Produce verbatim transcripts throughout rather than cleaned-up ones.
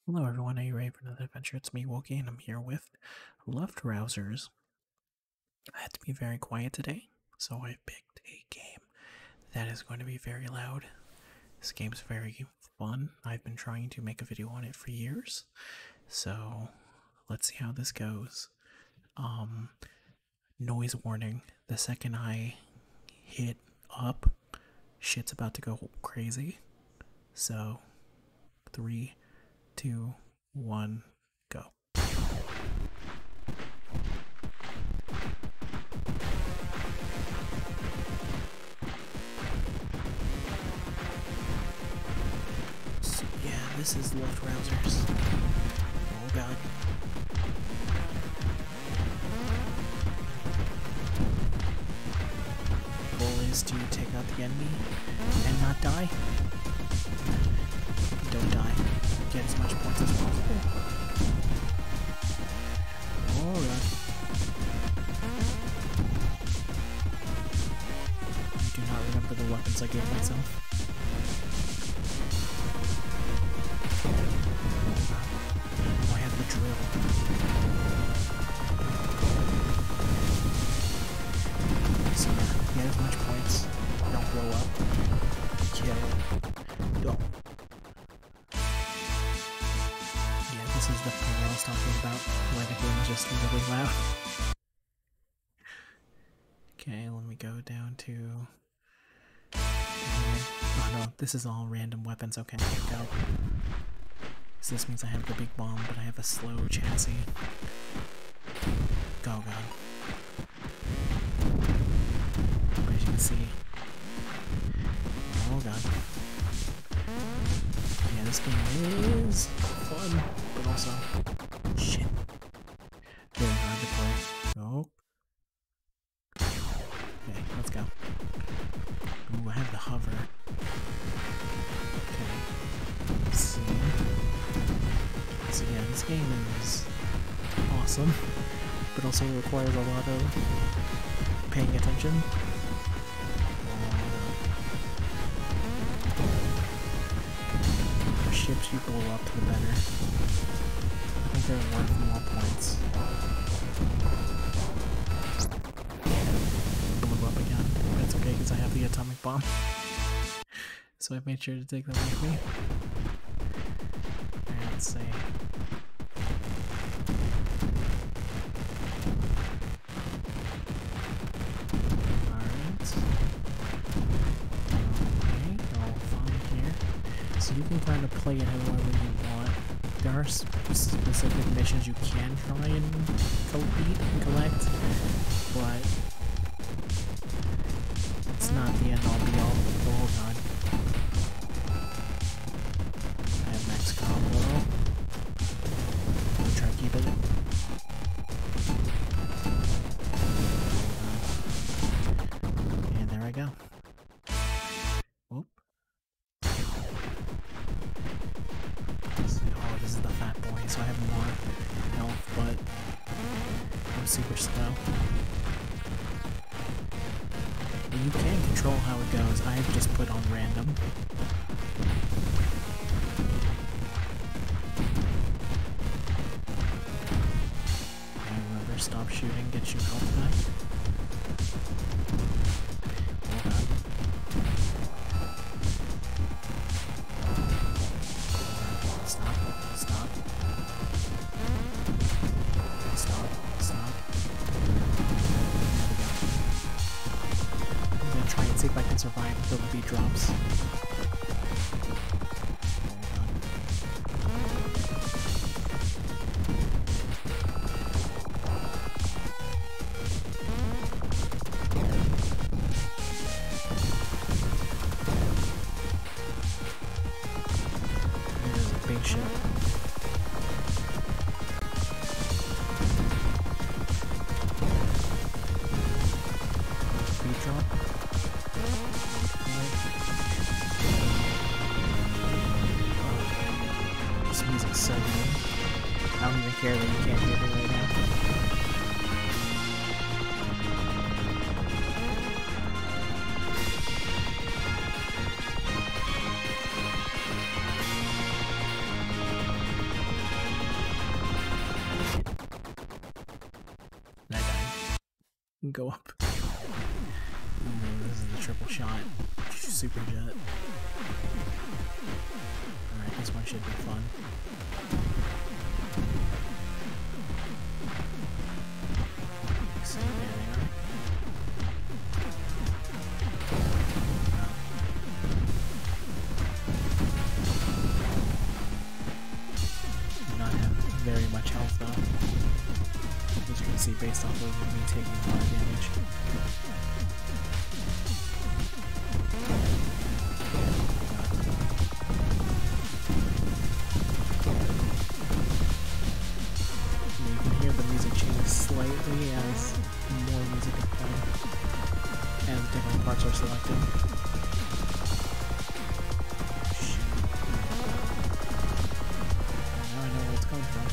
Hello everyone, are you ready for another adventure? It's me, Wookie, and I'm here with Love Rousers. I had to be very quiet today, so I picked a game that is going to be very loud. This game's very fun. I've been trying to make a video on it for years, so let's see how this goes. Um, noise warning. The second I hit up, shit's about to go crazy. So, three, two, one, go. So, yeah, this is Love Rousers. Oh god. Goal is to take out the enemy and not die. Don't die. Get as much points as possible. Alright. I do not remember the weapons I gave myself. Oh, I have the drill. So yeah, get as much points. Don't blow up. Kill. Go. This is the part I was talking about, where the game is just really loud. Okay, let me go down to... Oh no, this is all random weapons. Okay, go. So this means I have the big bomb, but I have a slow chassis. Go, go. As you can see. Oh god. Yeah, this game is fun, but also shit. Very hard to play. Nope. Okay, let's go. Ooh, I have the hover. Okay. Let's see. So yeah, this game is awesome, but also requires a lot of paying attention. Ships you blow up, the better. I think they're worth more points. Blew up again. That's okay because I have the atomic bomb. So I made sure to take them with me. Alright, let's see. So you can kind of play it however you want. There are specific missions you can try and complete and collect, but it's not the end all be all. Oh god. I have max combo. I'll try to keep it. And there I go. Whoop. This is the fat boy, so I have more health, but I'm super slow. And you can control how it goes. I've just put on random. And remember, stop shooting, get you health back. Oh god. Stop. Stop. Stop. Stop. I'm gonna try and see if I can survive until the beat drops. There's a big ship. Drop. This music's so good. I don't even care that you can't hear me right now. Go up. Ooh, this is the triple shot. Super jet. Alright, this one should be fun. So there they are. Do not have very much health though. As you can see based off of me taking a lot of damage. You can hear the music change slightly as more music is playing, as different parts are selected. Shit. Now I know where it's coming from.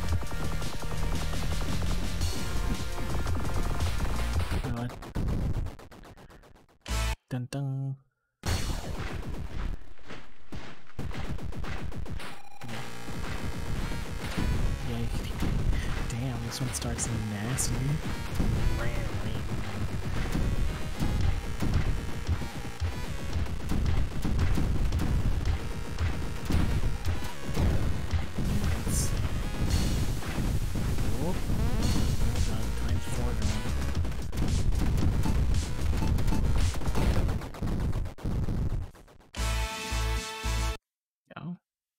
God. Dun dun. Yeah, damn, this one starts nasty. Let's see. Whoop. Got times four going. Go.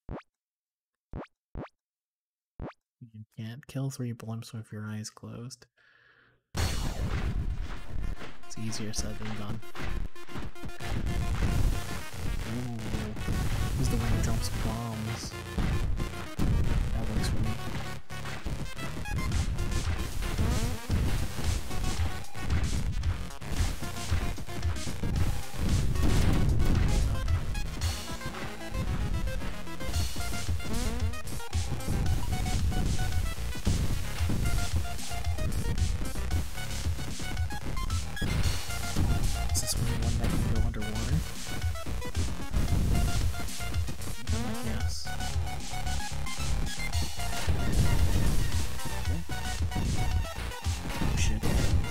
You can't kill three blimps with your eyes closed. It's easier said than done. Ooh, this is the one that drops bombs. That works for me. Is this one that can go underwater? Yes. Okay. Oh shit.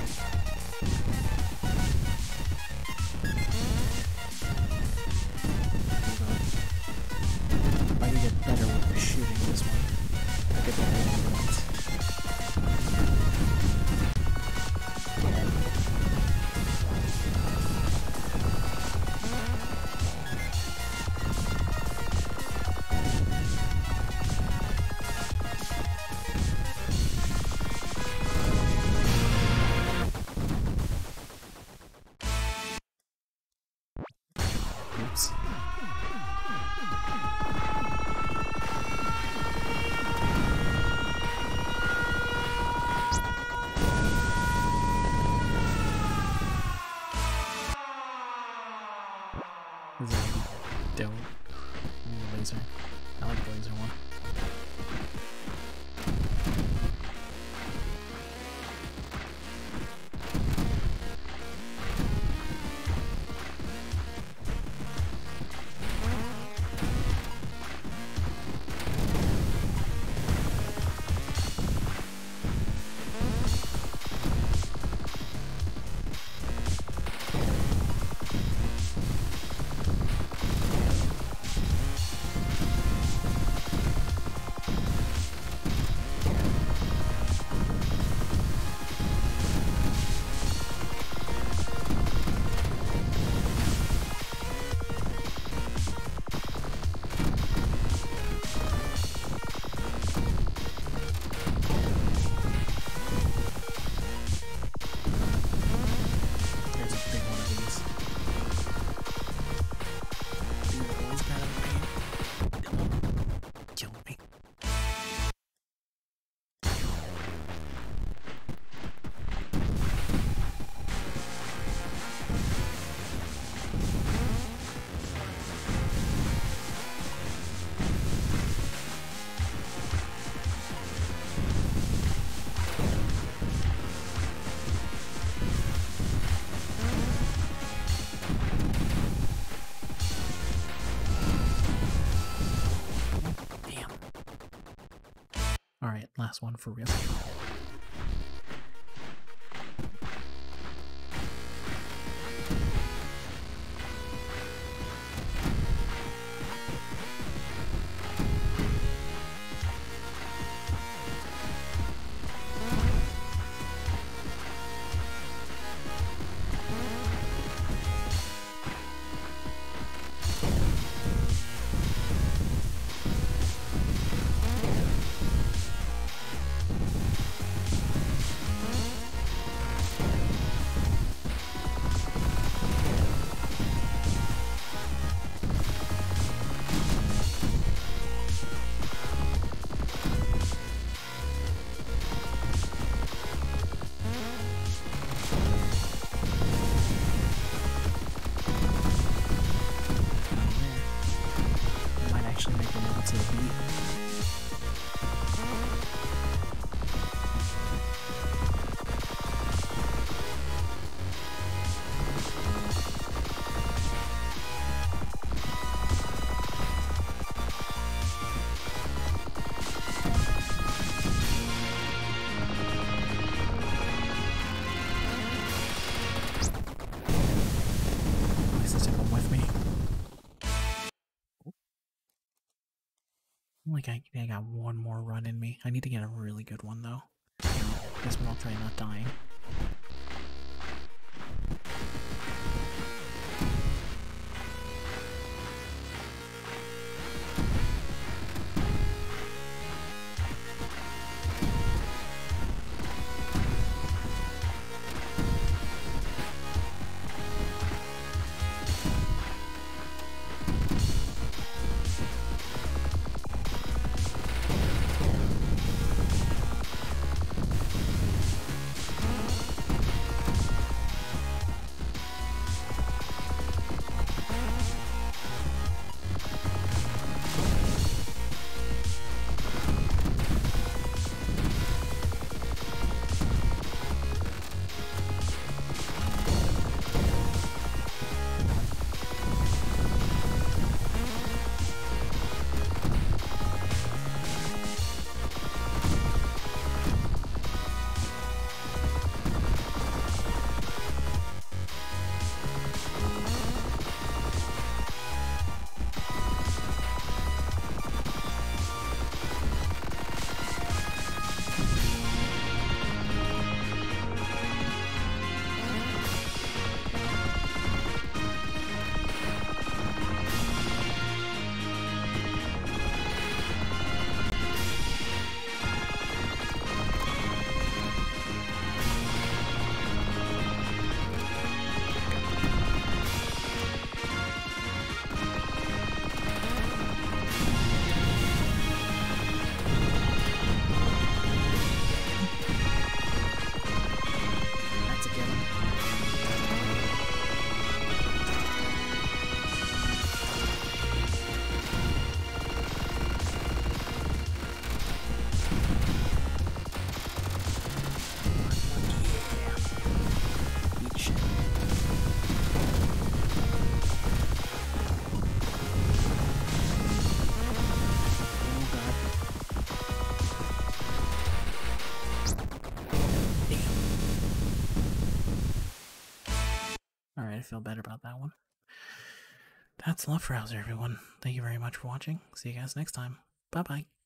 Hold on. I can get better with shooting this one. I get better with points. Oops. This is dope. Ooh, laser. I like the laser one. There's a big one of these. Dude, always got a pain. Come on. Kill me. Damn. Alright, last one for real. Like I, I got one more run in me. I need to get a really good one though. This one I'll try not dying. Alright, I feel better about that one. That's Love Rouser, everyone. Thank you very much for watching. See you guys next time. Bye bye.